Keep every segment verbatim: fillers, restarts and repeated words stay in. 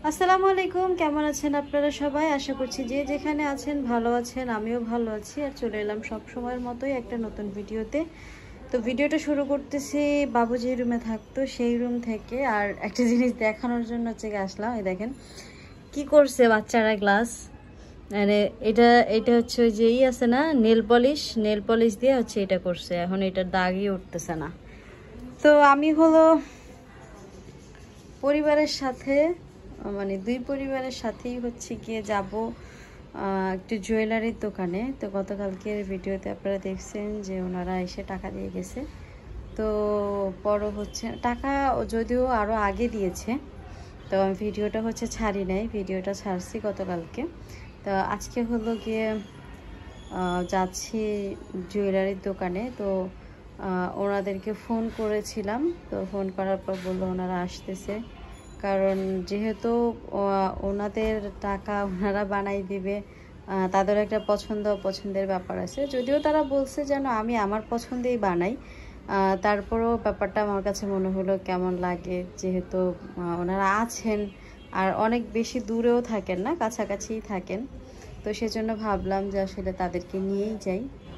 আসসালামু আলাইকুম, কেমন আছেন আপনারা সবাই? আশা করছি যে যেখানে আছেন ভালো আছেন। আমিও ভালো আছি। আর চলে এলাম সব সময়ের মতোই একটা নতুন ভিডিওতে। তো ভিডিওটা শুরু করতেছি বাবু যে রুমে থাকতো সেই রুম থেকে। আর একটা জিনিস দেখানোর জন্য হচ্ছে আসলাম। এই দেখেন কি করছে বাচ্চারা গ্লাস, মানে এটা এটা হচ্ছে ওই যে ই আছে না, নেল পলিশ নেল পলিশ দিয়ে হচ্ছে এটা করছে। এখন এটার দাগই উঠতেছে না। তো আমি হলো পরিবারের সাথে, মানে দুই পরিবারের সাথেই হচ্ছে গিয়ে যাব একটু জুয়েলারির দোকানে। তো গতকালকের ভিডিওতে আপনারা দেখছেন যে ওনারা এসে টাকা দিয়ে গেছে। তো বড় হচ্ছে টাকা যদিও আরও আগে দিয়েছে, তো আমি ভিডিওটা হচ্ছে ছাড়ি নাই, ভিডিওটা ছাড়ছি গতকালকে। তো আজকে হলো গিয়ে যাচ্ছি জুয়েলারির দোকানে। তো ওনাদেরকে ফোন করেছিলাম, তো ফোন করার পর বললো ওনারা আসতেছে। কারণ যেহেতু ওনাদের টাকা ওনারা বানাই দিবে, তাদের একটা পছন্দ অপছন্দের ব্যাপার আছে। যদিও তারা বলছে যেন আমি আমার পছন্দেই বানাই, তারপরেও ব্যাপারটা আমার কাছে মনে হলো কেমন লাগে, যেহেতু ওনারা আছেন আর অনেক বেশি দূরেও থাকেন না, কাছাকাছিই থাকেন। তো সেজন্য ভাবলাম যে আসলে তাদেরকে নিয়েই যাই।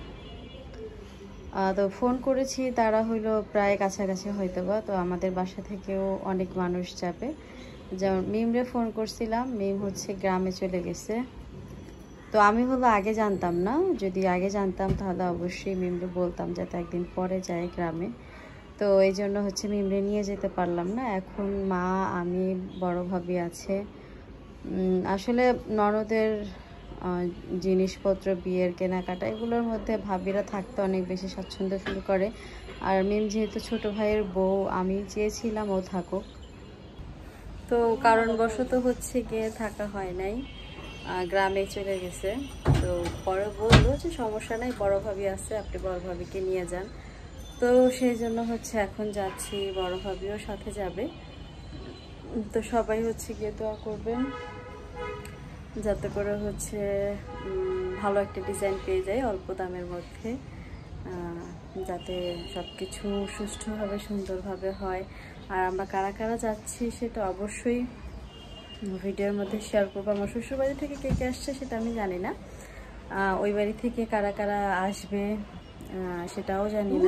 তো ফোন করেছি, তারা হইলো প্রায় কাছাকাছি হয়তো বা। তো আমাদের বাসা থেকেও অনেক মানুষ যাবে। যেমন মিমরে ফোন করছিলাম, মিম হচ্ছে গ্রামে চলে গেছে। তো আমি হলো আগে জানতাম না, যদি আগে জানতাম তাহলে অবশ্যই মিমরে বলতাম যাতে একদিন পরে যায় গ্রামে। তো এই জন্য হচ্ছে মিমরে নিয়ে যেতে পারলাম না। এখন মা, আমি, বড় ভাবি আছে। আসলে ননদের জিনিসপত্র, বিয়ের কেনাকাটা, এগুলোর মধ্যে ভাবিরা থাকতে অনেক বেশি স্বাচ্ছন্দ্য ফিল করে। আর মিম যেহেতু ছোট ভাইয়ের বউ, আমি চেয়েছিলাম ও থাকুক, তো কারণবশত হচ্ছে গিয়ে থাকা হয় নাই, গ্রামে চলে গেছে। তো পরে বললো যে সমস্যা নাই, বড় ভাবি আছে, আপনি বড় ভাবিকে নিয়ে যান। তো সেই জন্য হচ্ছে এখন যাচ্ছি, বড় ভাবিও সাথে যাবে। তো সবাই হচ্ছে গিয়ে দোয়া করবেন যাতে করে হচ্ছে ভালো একটা ডিজাইন পেয়ে যায় অল্প দামের মধ্যে, যাতে সব কিছু সুষ্ঠুভাবে সুন্দরভাবে হয়। আর আমরা কারা কারা যাচ্ছি সেটা অবশ্যই ভিডিওর মধ্যে শেয়ার করবো। আমার শ্বশুরবাড়ি থেকে কে কে আসছে সেটা আমি জানি না, ওই বাড়ি থেকে কারা কারা আসবে সেটাও জানি না।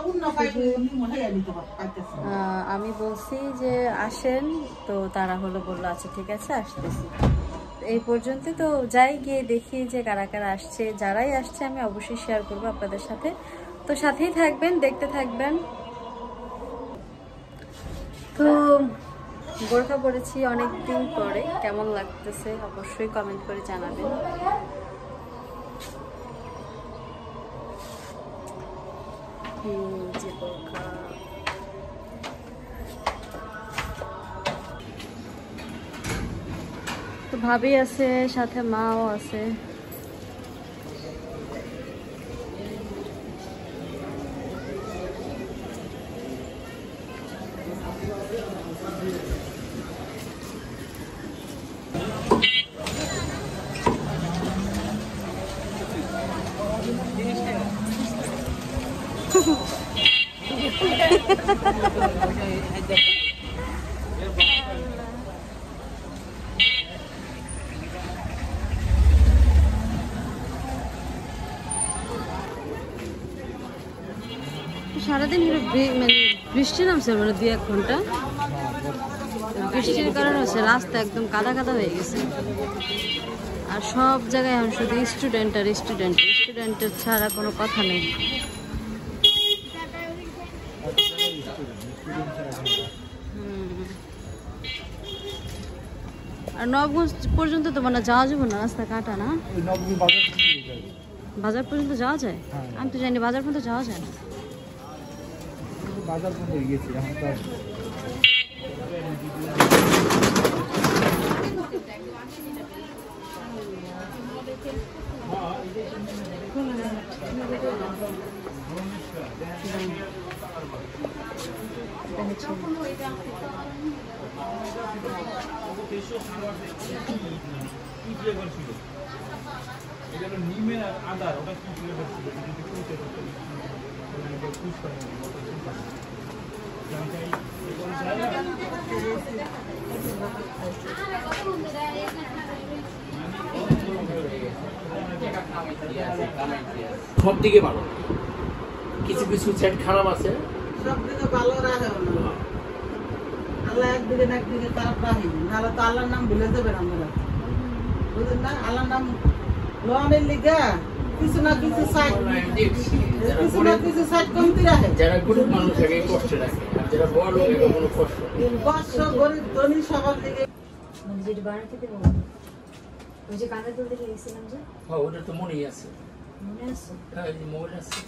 আমি বলছি যে আসেন, তো তারা হলো বললো আচ্ছা ঠিক আছে আসতেছি। এই পর্যন্ত। তো যাই গিয়ে দেখি যে কারা কারা আসছে। যারাই আসছে আমি অবশ্যই শেয়ার করবো আপনাদের সাথে, তো সাথেই থাকবেন, দেখতে থাকবেন। তো বোরকা পরেছি অনেকদিন পরে, কেমন লাগতেছে অবশ্যই কমেন্ট করে জানাবেন। যে বোরকা তো ভাবি আছে, সাথে মাও আছে। সারাদিন মানে বৃষ্টি নামছে, মানে দুই এক ঘন্টা বৃষ্টির কারণে হচ্ছে রাস্তা একদম কাদা কাদা হয়ে গেছে। আর সব জায়গায় এখন শুধু স্টুডেন্ট আর স্টুডেন্ট, স্টুডেন্টের ছাড়া কোনো কথা নেই। আর নবগঞ্জ পর্যন্ত তো মানে যাওয়া যাবে না, রাস্তা কাটা না। বাজার পর্যন্ত যাওয়া যায়? আমি তো জানি বাজার পর্যন্ত যাওয়া যায় না। বাজার পর্যন্ত গিয়েছি, এখন তো নিমের আদার ওটা কি ফ্লেভার ছিল, জানতে সব দিকে ভালো, কিছু কিছু সেট খারাপ আছে, সব দিকে ভালো রাখে না আল্লাহ, একদিকে না একদিকে খারাপ রাখে, নাহলে তো আল্লাহর নাম ভুলে যাবেন আমরা, বুঝলেন না? আল্লাহর নাম লোনের লিগা কিছু না কিছু সাইড কিছু না কিছু সাইড কমতি রাখে। যারা গরিব মানুষ থাকে কষ্ট রাখে, আর যারা বড় লোক এর কোনো কষ্ট নেই। কষ্ট গরিব ধনী সবার দিকে মানে যেটা বানাতে দেবো ওই যে কানের দুল দেখে গেছিলাম যে, হ্যাঁ ওটা তো মনেই আছে, মনে আছে? হ্যাঁ এই যে মোবাইল আছে,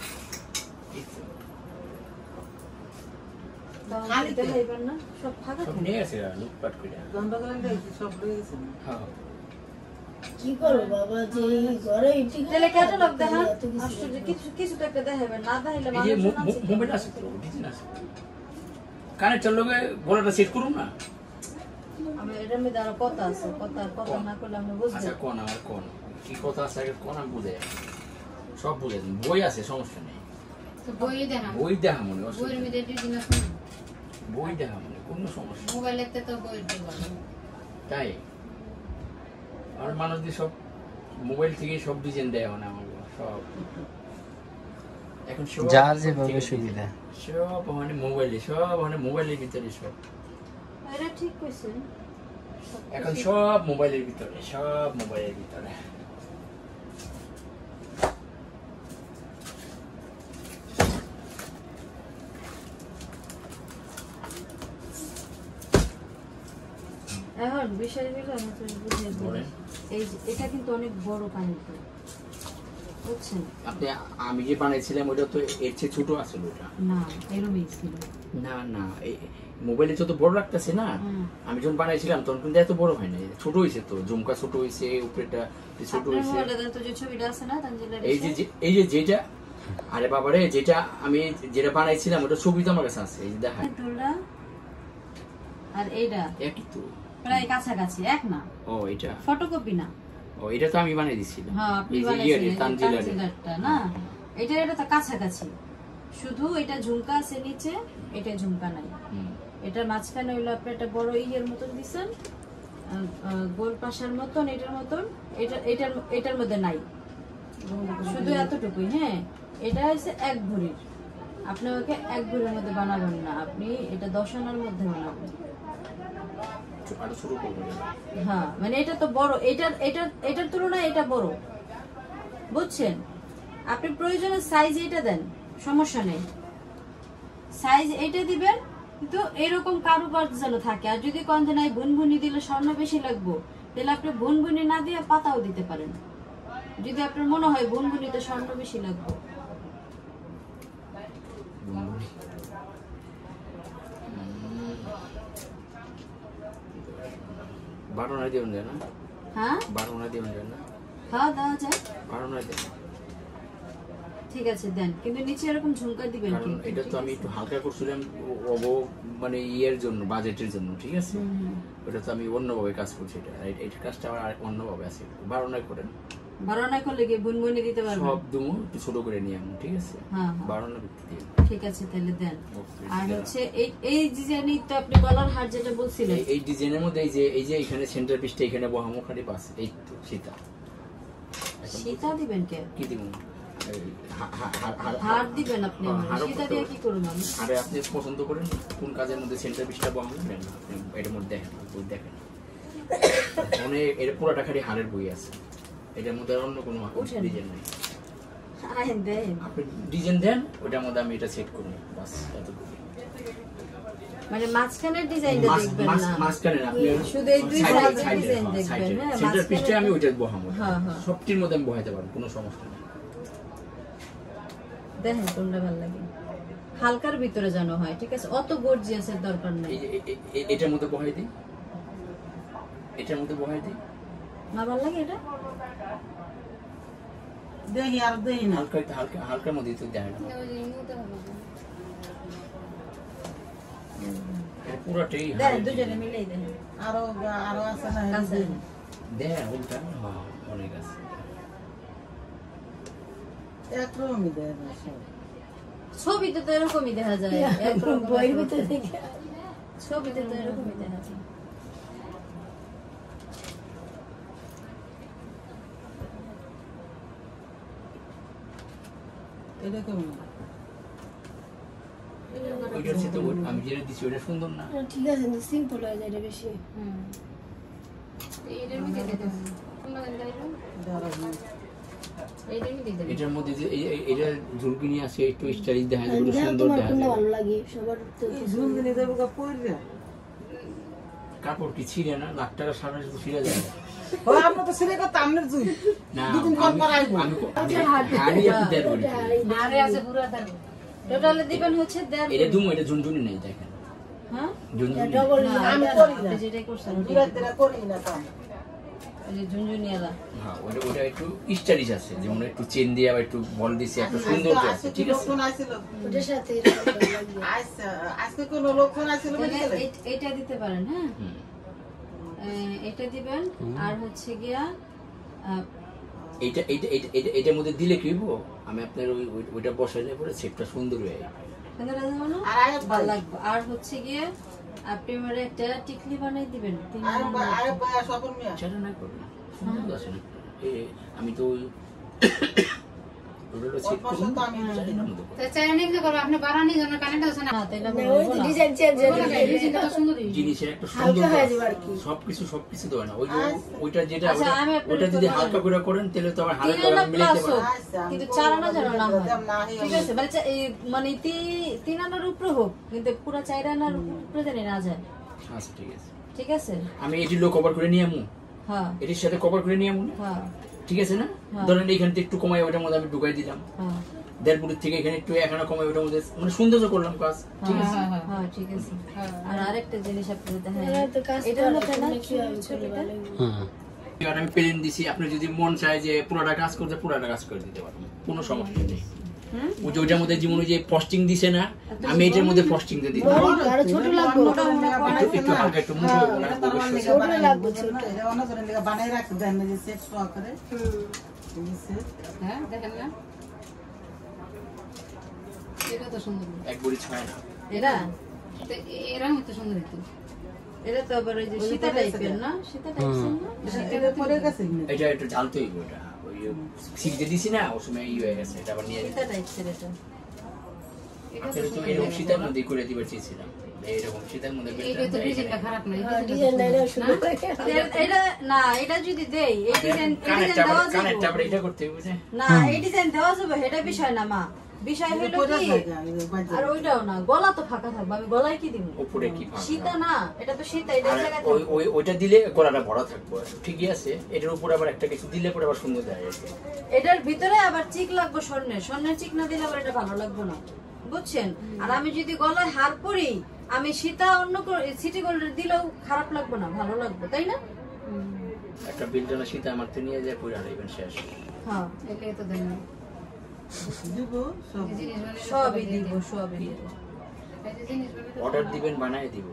খালি তো দেখাইবার না, সব ফাঁকা সব নিয়ে আছে লুটপাট করে। গন্ডগোল দেখি সব রয়ে গেছে। হ্যাঁ কি করো বাবা, যে ঘরে ইটি তাহলে ক্যাটালগ দেখা, আশ্চর্য কিছু কিছু তো একটা দেখাবে না, দেখাইলে এই যে মানুষ না মো- মোবাইল আছে তো ডিজাইন আছে, কানের চলবে গলাটা সেট করুন না। আমি এটার মধ্যে আরো কথা আছে, কথা কথা না করলে আমি বুঝবো। আচ্ছা কোন আমার কোন কি কথা আছে আগে কোন আমি বুঝে সব বুঝে দিন, বই আছে সমস্যা নেই, তো বই দেখা বই দেখা মনে বইয়ের অসুবিধা নেই। মধ্যে ডিজাইন আছে না? বই দেখা মনে কোনো সমস্যা নেই। মোবাইলেতে তো বই দেবো তাই আর মানুষ দিয়ে সব মোবাইল থেকে সব ডিজাইন দেয় মানে আমার সব এখন সব যার যেভাবে সুবিধা সব মানে মোবাইলে সব মানে মোবাইলের ভিতরে সব এটা ঠিক কইছেন, এখন সব মোবাইলের ভিতরে সব মোবাইলের ভিতরে এখন বিষয় হলো আমি তো বুঝে দিই, বলেন। এই যে এটা কিন্তু অনেক বড় কানের দুল, বুঝছেন? আপনি আমি যে বানাইছিলাম ওটা তো এর চেয়ে ছোট আসলে ওটা না এরকমই ছিল না না এই মোবাইলে যত বড় রাখতেছে না, হুম। আমি যখন বানাইছিলাম তখন কিন্তু এত বড় হয় না, ছোট হয়েছে তো, ঝুমকা ছোট হয়েছে, উপরেটা ছোট আপনার হয়েছে। মোবাইলে দেন তো যে ছবিটা আছে না তানজিলার, এই যে যে- এই যে যেটা আরে বাবারে যেটা আমি যেটা বানাইছিলাম ওটা ছবি তো আমার কাছে আছে, এই যে দেখা দুলটা আর এইটা একই তো। প্রায় কাছাকাছি, এক না, ও এটা ফটোকপি না। ও এটা তো আমি বানাই দিছিলাম। হ্যাঁ আপনি এই যে বানাইছিলেন ইয়ের, এই তানজিলারের। তানজিলারটা না, এটা এটা তো কাছাকাছি, শুধু এটা ঝুমকা আছে নিচে, এটা ঝুমকা নাই। হুম। এটার মাঝখানে হইলো আপনি একটা বড় ইয়ের মতন দিছেন, গোল পাশার মতন, এটার মতন, এটা এটার এটার মধ্যে নাই, শুধু এতটুকুই। হ্যাঁ এটা হচ্ছে এক ভরির, আপনি ওকে এক ভরির মধ্যে বানাবেন না, আপনি এটা দশ আনার মধ্যে বানাবেন। আরো শুরু করবো না। হ্যাঁ মানে এটা তো বড়, এটার এটার এটার তুলনায় এটা বড়, বুঝছেন? আপনি প্রয়োজনে সাইজ এটা দেন, সমস্যা নেই, সাইজ এটা দিবেন, কিন্তু এরকম কারুকার্য যেন থাকে। আর যদি কোন দিন এই বুনবুনি দিলে স্বর্ণ বেশি লাগবো, তাহলে আপনি বুনবুনি না দিয়ে পাতাও দিতে পারেন, যদি আপনার মনে হয় বুনবুনিতে স্বর্ণ বেশি লাগবে। বারো নয় দিয়ে যায় না, হ্যাঁ বারো নয় দিয়ে যায় না, হ্যাঁ দেওয়া যায়, বারো নয় দেয়। ঠিক আছে দেন, কিন্তু নিচে এরকম ঝুমকা দিবেন কারণ কিন্তু, এটা তো আমি একটু হালকা করছিলাম ও- ও- মানে ইয়ের জন্য, বাজেটের জন্য, ঠিক আছে? হুম, হুম। ওটা তো আমি অন্যভাবে কাজ করছি, এটা এই- এই কাজটা আমার আর অন্যভাবে আছে, বারো নয় করেন, বারো না করলে কি বুনবুনি দিতে পারবেন? সব দুমো একটু ছোট করে নিয়ে আমি, ঠিক আছে? হ্যাঁ, হ্যাঁ। বারো নয় বিক্রি দিয়ে ঠিক আছে তাহলে দেন। ওকে, আর ঠিক আছে। হচ্ছে এই এই ডিজাইনই তো আপনি গলার হার যেটা বলছিলেন, এই- এই ডিজাইনের মধ্যে এই যে এই যে এখানে সেন্টার পিসটা এখানে বহামো খালি পাস, এই তো সীতা। এখন সীতা দিবেন কে? কি দিব? এই হা- হা- হা- হা- হার দিবেন আপনি হ্যাঁ, আমারে, হারও সীতা করতে দিয়ে হবে। কি করুন আমি? আরে আপনি পছন্দ করেন কোন কাজের মধ্যে সেন্টার পিসটা বহামো নেন, আপনি এটার মধ্যে দেখেন, বই দেখেন, অনেক এর পুরোটা খালি হারের বই আছে, এটার মধ্যে আর অন্য কোনো উঠেন। ডিজাইন নেই। আইন দেন, আপনি ডিজাইন দেন, ওটার মধ্যে আমি এটা সেট করি, বাস এতটুকু। মানে মাঝখানের ডিজাইনটা মাঝ- দেখবেন মাঝ- না, মাঝখানে না, আপনি শুধু এই দুই সাইডে- সাইডের সাইডে, ডিজাইন হ্যাঁ, দেখবেন। সাইডে। হ্যাঁ সেন্টার পিসটা আমি মাঝখানে- ওইটা বহামো, হ্যাঁ, হ্যাঁ। সবটির মধ্যে আমি বহাইতে পারবো, কোনো সমস্যা নেই। দেখেন কোনটা ভালো লাগে, হালকার ভিতরে যেন হয়, ঠিক আছে? অত গর্জিয়াসের দরকার নেই। এই যে এ- এ- এ- এটার মধ্যে বহাই দিই, এটার মধ্যে বহাই দিই, না ভালো লাগে এটা? দেখি আর দেখি না। হালকা হালকা হালকার মধ্যে তো দেয় না, এটা পুরোটাই দেন হারের দুজনে ডিজাইন। মিলেই দেন, আরো আরো আছে না কাছে দেখি। দেয় উল্টা, হ্যাঁ, অনেক আছে। একরকমই দেয় না সব। ছবিতে তো এরকমই দেখা যায়, একরকম বইয়ের ভিতরে দেখে ছবিতে তো এরকমই দেখা যায়। এটা কেমন ওইটার সাথে ওই- আমি যেটা দিচ্ছি ওটা সুন্দর না ঠিক আছে কিন্তু সিম্পল হয়ে যায় এটা বেশি হুম এটার মধ্যে দিয়ে দেবো কোনটা দেন গাইলো এইটার মধ্যে দেবো এটার মধ্যে যে এই- এই- এটা ঝুলকি নিয়ে আসে একটু স্টাইলিশ দেখা যায় দেখো সুন্দর তোমার দেখা কোনটা যায় ভালো লাগে সবার তো এই ঝুলঝুলি দেবো কা পড়বে কাপড় কি ছিঁড়ে না লাখ টাকা সারা শুধু ছিঁড়ে যায় না ও আমরা তো সিরে কথা আমনের জুই না দুদিন পর আমি পর আইবো আমি আমি হাড়ি আপনি দেড় বলি আরে আছে পুরো থাকবে টোটালে দিবেন হচ্ছে দেড় এটা দুম এটা ঝুনঝুনি নেই দেখেন হ্যাঁ ঝুনঝুনি নেই। ডবল না, আমি এটা করি না। আপনি যেটাই করছেন দূরে দূরে করি না কাম ওই যে ঝুনঝুনিয়ালা হ্যাঁ ওটা ওটা একটু স্টাইলিশ আছে যেমন একটু চেন দিয়ে আবার একটু বল দিছে একটা সৌন্দর্য আছে ঠিক আছে লোকজন আসছিল ওটার সাথে এটা ভালো লাগে আজকে আজকে কোন লোকজন আসছিল তাহলে মেডিকেলে এই- এইটা দিতে পারেন হ্যাঁ হুম। আহ, এটা দিবেন আর হচ্ছে গিয়া আহ, এইটা এইটা এইটা- এইটা এটার মধ্যে দিলে কি হইব আমি আপনার ওই ওই- ওইটা বসাইলে পরে সেটটা সুন্দর হয়ে যাবে সুন্দর আছে বলো? আর আয় ভালো লাগবে আর হচ্ছে গিয়ে আপনি আমার একটা টিকলি বানাই দিবেন তিন আয় নম্বর। আয় বায়া সপন মিয়া সেটা না করবেন সুন্দর আছে না এ আমি তো ওই ওটা সেট করুন তো আমি সেটার মধ্যে করুন। তো চাই না কি করব আপনি বাড়ানি জন্য কানেক্ট আছে না না তাইলে না, আমি ওই বলবো তো না। ডিজাইন চেঞ্জ হয়ে বলো না, যায় এই জিনিসটা সুন্দরই জিনিসের একটা হালকা সুন্দর হয়ে যাবে আর কি। সবকিছু সবকিছু দেওয়া না ওই যে আচ্ছা। ওইটা যেটা আচ্ছা, ওটা- আমি আপনার ওটা যদি কথা হালকা করে করেন তাহলে তো আবার তিন হালকা আনা মিলাইতে plus পারবেন হোক, আচ্ছা, আমি কিন্তু করবো চার আনা যেন না হয় যেমন না হয় ঠিক আছে মানে চা- এই মানে তি- তিন আনার উপরে হোক কিন্তু পুরো চার আনার উপরে জানি না যায় আচ্ছা ঠিক আছে ঠিক আছে আমি এটি লো কভার করে নিয়ে আমু হ্যাঁ এটির সাথে কভার করে নিয়ে আমু না? হ্যাঁ ঠিক আছে না হ্যাঁ। ধরেন এখান থেকে একটু কমাই ওটার মধ্যে আমি ঢুকাই দিলাম হ্যাঁ দেড় ফুটের থেকে এখানে একটু এখানে কমাই ওটার মধ্যে মানে সৌন্দর্য করলাম কাজ ঠিক আছে হ্যাঁ ঠিক আছে আর আরেকটা জিনিস আপনি দেখাই এরা তো কাজ এটার করে, মধ্যে না তোমরা কি ভাবে ছোট করলে ভালো ছোট লাগবে? এবার আমি প্লেন দিছি আপনি যদি মন চায় যে পুরোটা কাজ করতে পুরোটা কাজ করে দিতে পারবেন কোনো সমস্যা নেই ওই যে ওইটার মধ্যে যেমন ওই যে ফস্টিং দিছে না আমি এটার মধ্যে ফস্টিং দিয়ে দিলাম বড় আরো ছোট লাগবে একটু একটু হালকা একটু মোটা রাখবো অবশ্যই। ছোট লাগবে, ছোট। এটা অন্যজনের লেগে বানাই রাখছে দেন না যে সেট স্টক করে হুম। এই set। হ্যাঁ দেখেন না এটা তো সুন্দর এক বড়ি ছয় না এটা তো এরকম তো সুন্দর হতো এটা তো আবার ওই যে সীতা টাইপের না সীতা টাইপের না এটা পরে গেছে কিনা? এটা একটু ঝালতে হইব এটা ওই সিটে দিছি না ওই সময় ই হয়ে গেছে এটা আবার নিয়ে সীতা টাইপের এটা আপনারা তো এরকম শীতের মধ্যে করে দিবার চেয়েছিলাম এইরকম শীতের মধ্যে এইটা তো ডিজাইনটা খারাপ না হ্যাঁ, ডিজাইনটা এটাও সুন্দর লাগে। এটা- এটা না এটা যদি দেই এই ডিজাইন এই কানের ডিজাইন দেওয়া কানের যাবে চাপড়ে এটা করতে হবে যে না এই ডিজাইন দেওয়া যাবে এটা বিষয় না মা বিষয় এটা হলো পরে কি থাকে, এই বাজে। আর ওইটাও না গলা তো ফাঁকা থাকবে আমি গলায় কি দিব উপরে কি ফাঁকা সীতা না এটা তো সীতা এটা আর জায়গায় ওই ওই ওইটা দিলে গলাটা ভরা থাকবে ঠিকই আছে এটার উপর আবার একটা কিছু দিলে পরে আবার সুন্দর দেখা যাবে এটার ভিতরে আবার চিক লাগবে স্বর্ণের স্বর্ণের চিক না দিলে আবার এটা ভালো লাগবে না বুঝছেন আর আমি যদি গলায় হার পরি আমি সীতা অন্য সিটি গোল্ডের দিলেও খারাপ লাগবে না ভালো লাগবে তাই না একটা বিলজনা শীতে আমার তো নিয়ে যায় পুরো হারাইবেন শেষ হ্যাঁ এটাই তো দেন দিব সব। এই জিনিস বানালে সবই দিব সবই দিব এই যে জিনিস বানালে অর্ডার দিবেন বানায় দিব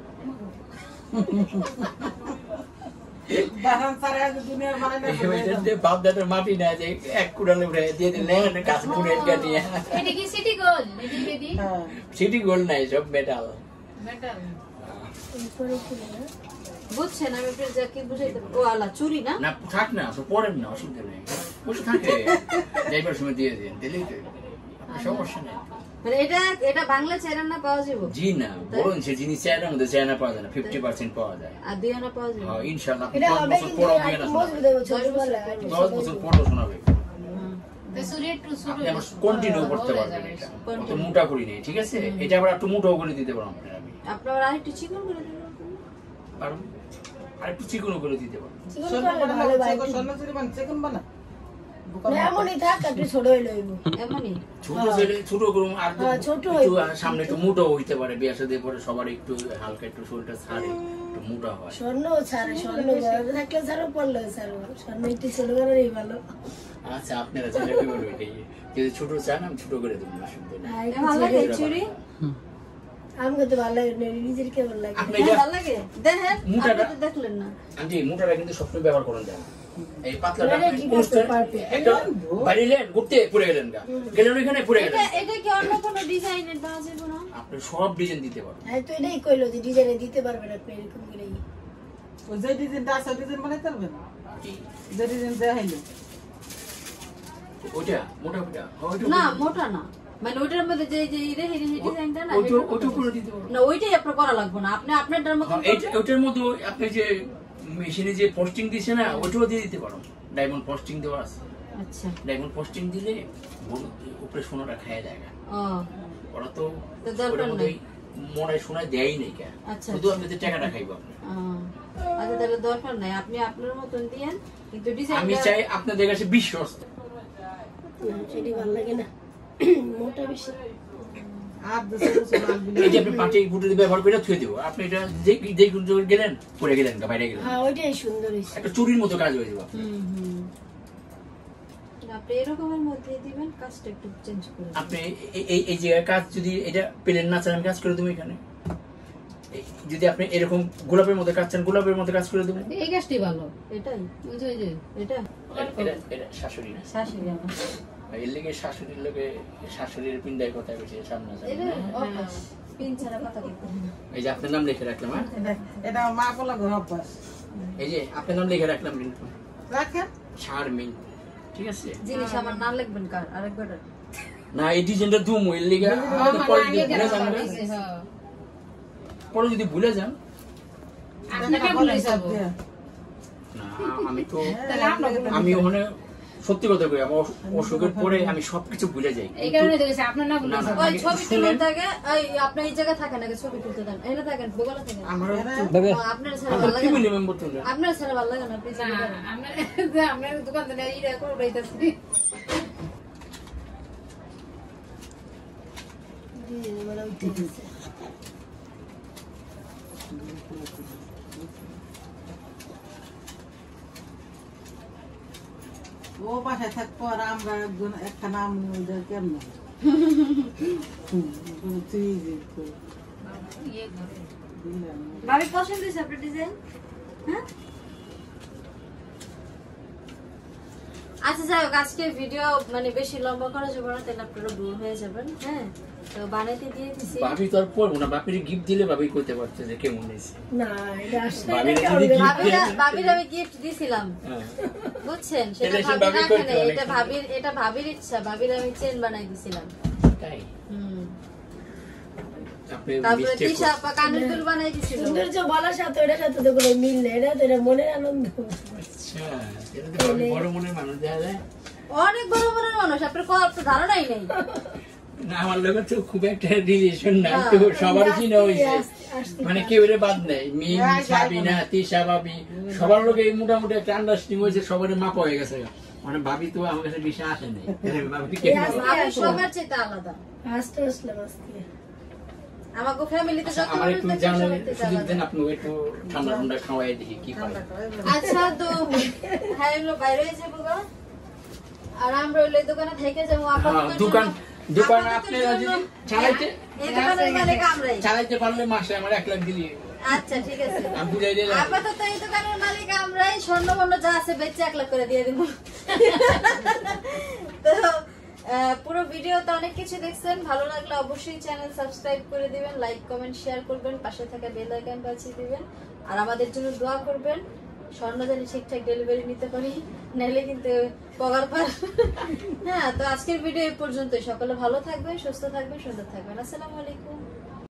বাহান ছাড়া আজ দুনিয়ার বানাই না বলে ওইটার যে বাপ দাদার মাটি না যে এক কুড়ালে উঠে দিয়ে দিলেন গাছ পুড়ের কাটিয়ে এটা কি সিটি গোল্ড এটি এটি হ্যাঁ। সিটি গোল্ড নাই সব মেটাল মেটাল উপরে উপরে না? বুঝছেন আমি আপনার যা কি বুঝাইতে ও আলা চুরি না না থাক না তো পড়েন না অসুবিধা নেই বসে থাকে যাইবার সময় দিয়ে দিন দিলেই তো আপনার সমস্যা নেই মানে এটা এটা বাংলা চেরান না পাওয়া যাবে জি না বলুন সে জিনিস চায়নার মধ্যে চায়না পাওয়া যায় না ফিফটি পার্সেন্ট পাওয়া যায় আর দুই আনা পাওয়া যাবে হ্যাঁ ইনশাল্লাহ এটা দশ হবে বছর কিন্তু পরও আর বিয়ে না একটু শোনাবে মজবুত হবে, ছোটবেলায় আর একটু দশ বছর পরও শোনাবে তো সুরি টু সুরি আপনি আবার কন্টিনিউ করতে পারবেন এটা অত মোটা করি নেই ঠিক আছে এটা আবার একটু মোটাও করে দিতে পারবো আপনার আমি আপনার আরেকটু চিকন করে দিন পারবো আর একটু চিকনও করে দিতে পারবো চিকন স্বর্ণ করলে বানালে ভালো ভাই। চেক- স্বর্ণ চুরি বানালে চেকন বানা। বোকা না, এমনই থাক, একটু ছোট হইলে হইবো। এমনই ছোট ছেলে ছোট করুন আর হ্যাঁ, ছোট একটু হইবে। আর সামনে একটু মোটাও হইতে পারে বিয়ে সাথে পরে সবার একটু হালকা একটু শরীরটা ছাড়ে একটু মোটা হয় স্বর্ণও ছাড়ে, স্বর্ণ ঘরে থাকলে ছাড়ো, পড়লেও ছাড়ো। স্বর্ণ একটু ছোট করেই ভালো। আচ্ছা আপনারা যেটা কি বলবেন এটাই যদি ছোট চান আমি ছোট করে দেবো অসুবিধা নেই আর এ একটু ভালো ছোট- লাগে চুরি আমাকে তো ভালো লাগে না, নিজের কেমন লাগে? আপনি হ্যাঁ, এটা ভালো লাগে দেখেন মোটাটা- আপনি তো দেখলেন না আন্টি মোটাটা কিন্তু সবসময় ব্যবহার করেন যায় না। এই পাতলাটা এটা আপনি ঠিক কোন আছে, স্টাইল- perfect। একটা বাড়িলেন ঘুরতে পড়ে গেলেন গা গেলেন ওইখানে পড়ে এটা গেলেন এটা কি অন্য কোনো ডিজাইনের পাওয়া যাবে না আপনি সব ডিজাইন দিতে পারবেন হ্যাঁ, তো এটাই কইলো যে ডিজাইনে দিতে পারবেন আপনি এরকম করেই। ওই যে ডিজাইনটা আছে, ওই ডিজাইন বানাইতে পারবেন? জি। যে ডিজাইন দেয়া হইলো। ওটা মোটা ওটা না মোটা না, মানে ওইটার মধ্যে যে যে রে রে ডিজাইনটা না ওটা ওটা করে দিতে পারো না, ওইটাই আপনার করা লাগবে না, আপনি আপনারটার মতো এইটা ওটার মধ্যে আপনি যে মেশিনে যে পোস্টিং দিছে না ওটাও দিয়ে দিতে পারো, ডায়মন্ড পোস্টিং দেওয়া আছে। আচ্ছা ডায়মন্ড পোস্টিং দিলে উপরে সোনাটা খায় যায় না, ও ওরা তো তো দরকার ওটার মধ্যে নাই। মনে শোনায় দেয়ই নেই কে, আচ্ছা শুধু আপনি যে টাকাটা খাইবো আপনি। ও, আচ্ছা তাহলে দরকার নাই, আপনি আপনার মতন দিয়েন, কিন্তু আমি ডিজাইনটা চাই আপনাদের কাছে বিশ্বস্ত। সেটি ভালো লাগে না, মোটা বেশি। আর দেশে বসে লাল বিলে এই যে আপনি পাটি ফুটে ব্যবহার করে থুয়ে দেবো, আপনি এটা যে যে কোন জায়গায় গেলেন পরে গেলেন গা বাইরে গেলেন, হ্যাঁ ওইটাই সুন্দর হয়েছে। একটা চুরির মতো কাজ হয়ে যাবে। হুম হুম, আপনি এরকমের মধ্যে দিবেন, কাজটা একটু চেঞ্জ করে আপনি এই- এই এই জায়গায় কাজ যদি এটা প্লেন না চান আমি কাজ করে দেবো এখানে, এই- যদি আপনি এরকম গোলাপের মধ্যে কাজ চান গোলাপের মধ্যে কাজ করে দেবো। এই গাছটি ভালো, এটাই ওই যে ওই যে এটা এটা এটা শাশুড়ি না, শাশুড়ি আমার এর লিগে শাশুড়ির লোকে শাশুড়ির পিন্ডায় কথা বেশি সামনে এটা অভ্যাস, পিন ছাড়া কথা বলতে হয় না। এই যে আপনার নাম লিখে রাখলাম, হ্যাঁ এটা- এটা আমার মা বলা ঘর অভ্যাস এই যে আপনার নাম লিখে রাখলাম রিন্টু রাখেন শারমিন, ঠিক আছে জিনিস আমার নাম লিখবেন কার আরেকবার না এই ডিজাইনটা দুমো এর লিগে আপনি পরে যদি ভুলে যান না, হ্যাঁ পরে যদি ভুলে যান আপনাকে বলে যাব না আমি তো তাহলে আপনাকে আমি ওখানে সত্যি কথা কই আমার অসুখের পরে আমি সবকিছু ভুলে যাই, এই কারণে দেখেছি আপনার না বলে না, না। যাব ওই আগে ছবি শুনেন। তুলতে থাকে, এই আপনি এই জায়গায় থাকেন আগে ছবি তুলতে দেন, এখানে থাকেন বগলে থাকেন, আমার ও, আপনার ছাড়া আমার ভালো লাগে ফ্যামিলি না, মেম্বার তো না। আপনার ছাড়া ভালো লাগে না, প্লিজ না আমরা যে আমরা দোকান থেকে ইরা করে উড়াইতাছি মানে উঠে গেছে। ও বাসায় থাকবো আর আমরা একজন একটা নাম কেমন তুই ইয়ে করে দিলাম ভাবি পছন্দ হয়েছে আপনার ডিজাইন? হ্যাঁ আচ্ছা যাই হোক, আজকের ভিডিও মানে বেশি লম্বা করা যাবে না, তাহলে আপনারা বোর হয়ে যাবেন। হ্যাঁ তো বানাইতে দিয়ে দিছি, ভাবি তো আর পড়বো না, বাপির গিফট দিলে ভাবি কইতে পারছে যে কেমন হয়েছে। না এটা আসলে ভাবির এটা যদি কেমন gift ভাবিরা দেন- ভাবির আমি গিফট দিছিলাম, হ্যাঁ। বুঝছেন, সেটা এটা সে ভাবি ভাবি রাখে করতো নাই, অনেক এটা সময়। ভাবির এটা ভাবির ইচ্ছা, ভাবির আমি চেন বানাই দিছিলাম। তাই হুম, আপনি তারপরে মিস্টেক তিশা আপা কানের দুল বানাই দিছিল। সৌন্দর্য বলার সাথে ওটার সাথে তো কোনো মিল নেই, এটা তো এটা মনের আনন্দ। আচ্ছা এটা তো ভাবি বড় মনের মানুষ দেখা যায় অনেক বড় বড় মানুষ, আপনার কোনো ধারণাই নেই। না, আমার লোকের তো খুব একটা রিলেশন না, হ্যাঁ। তো সবার চিনা হয়েছে, আস্তে আস্তে মানে কেউ এর বাদ নেই, মিম সাবিনা তিশা ভাবি সবার লোকে মোটামুটি একটা আন্ডারস্ট্যান্ডিং হয়েছে, সবার মাপা হয়ে গেছে, মানে ভাবি তো আমার কাছে বেশি আসে নাই, ভাবি কেমন আস্তে ভাবি আস্তে সবার চেয়ে আলাদা, আস্তে আসলাম আজকে। আমাকে ফ্যামিলিতে আচ্ছা, যত আমার মানুষ একটু থাকে জানার সবার চেয়ে সুযোগ আলাদা। দেন, আপনি একটু ঠান্ডা ঠান্ডা খাওয়াই দেখি কি পাই। আচ্ছা তো হ্যাঁ এগুলো বাইরে হয়ে যাবো গো, আর আমরা ওই দোকানে থেকে যাবো হ্যাঁ, আপাতত দোকান জন্য- দোকান আপাতত আপনি জন্য- যদি চালাইতে এই দোকানের মালিক আমরাই। চালাইতে পারলে মাসে আমার এক লাখ দিলি আচ্ছা ঠিক আছে, আমি বুঝাই দিলাম। আপাতত এই দোকানের মালিক আমরাই, স্বর্ণ বর্ণ যা আছে বেচে এক লাখ করে দিয়ে দিব। তো আহ, পুরো ভিডিওতে অনেক কিছু দেখছেন, ভালো লাগলে অবশ্যই চ্যানেল সাবস্ক্রাইব করে দিবেন, লাইক কমেন্ট শেয়ার করবেন, পাশে থাকা বেল আইকন বাজিয়ে দিবেন, আর আমাদের জন্য দোয়া করবেন স্বর্ণ জানি ঠিকঠাক ডেলিভারি নিতে পারি, নাহলে কিন্তু পগার পার। হ্যাঁ তো আজকের ভিডিও এই পর্যন্তই, সকলে ভালো থাকবেন, সুস্থ থাকবেন, সুন্দর থাকবেন, আসসালামু আলাইকুম।